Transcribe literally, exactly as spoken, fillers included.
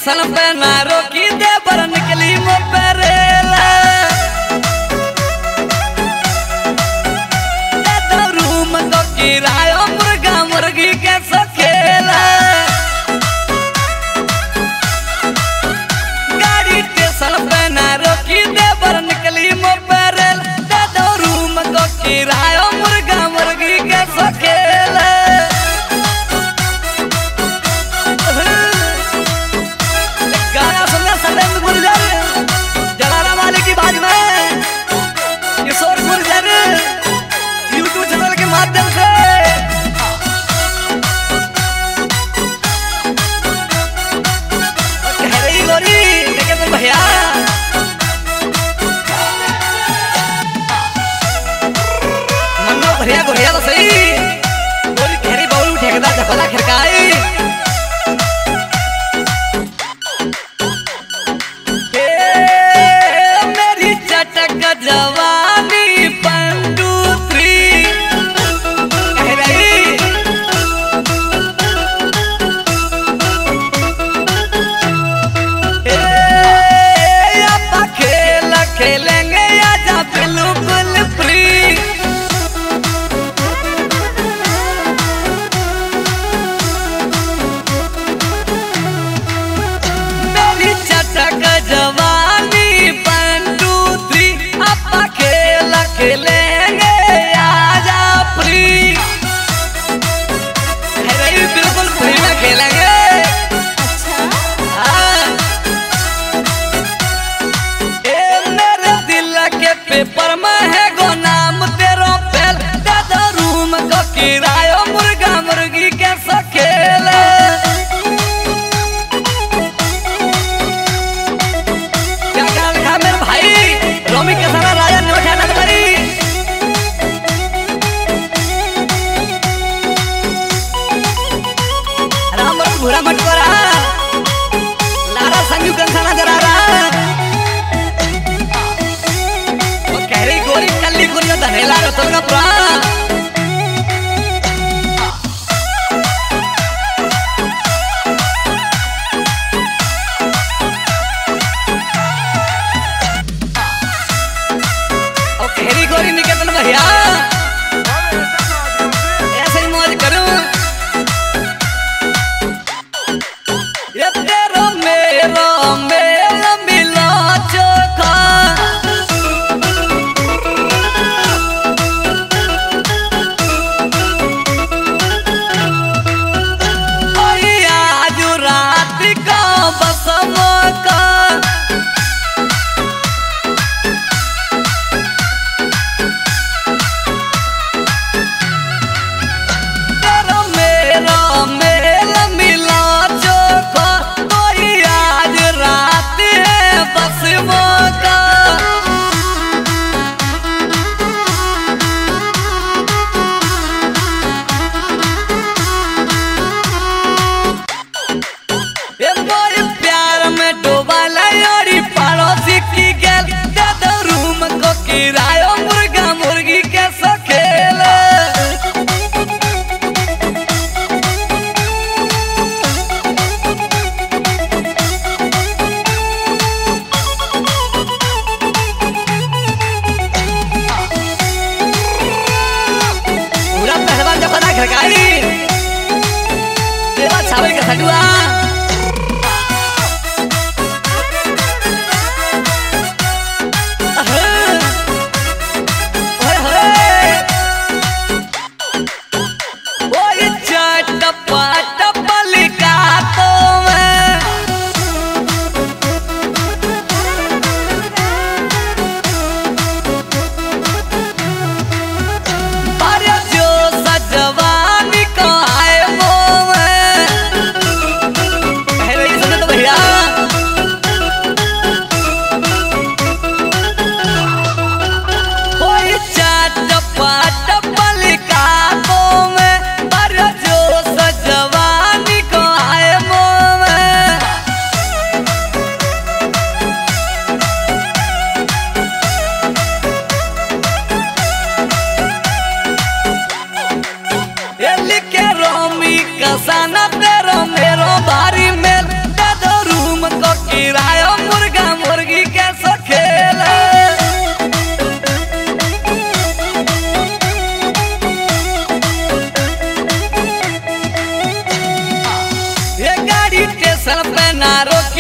Tension पे ना रोकी दे पर निकली मो पेरेला दे रूम को किराया मुर्गा मुर्गी के सखेला गाड़ी टेंशन पे ना रोकी दे पर निकली मो पेरेला दे रूम को किराया मुर्गा मुर्गी के सखेला गोरिया गोरिया तो सही गोरी घेरी बहु ठेकेदार झपला खिरकाई मेरी चटक जवानी पंडू थ्री कह रही खेल खेलेंगे आजा बिल्कुल फ्री जवानी पंडू थ्री अपा खेल खेलेंगे आजा फ्री बिल्कुल फ्री में खेलेंगे। हाँ। ए मेरे दिल के पेपर में है गो नाम तेरो पहल दादा रूम को किराया मुर्गा मुर्गी के सखेला रोमी के सारा राजा ने उठा नक करी राम राम भूरा मत करा लारा संजू कंसाना जरा रहा वो कह रही गोरी कल्ली गुरिया धनेला रतन का प्राण गोरी निकेतन भैया ऐसे ही मौज करूं ये तेरो मेरो मेल मिला चोखा आज रात का बस मौका प्यार में डूबा लयोरी पड़ोसी की गैल दादा रूम को किराया मुर्गा मुर्गी के सखेला पूरा पहलवान जब बना खड़काई तेरा छावल का सडुआ जवानी को आए वो ना रोक